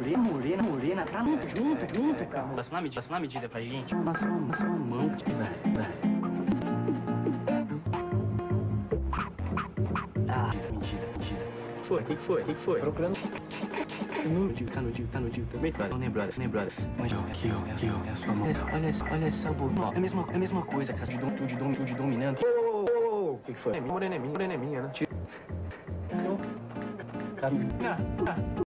Morena, tá junto, cara. Passa uma medida pra gente. Passa uma mão, velho. Ah, mentira. Quem foi? Procurando. Tá no Dil também? Não lembrada. Mas aqui, ó, é a sua mão. Olha essa boca. É a mesma coisa, cara. Tu de dominando. O que foi? Morena é minha, né? Cara,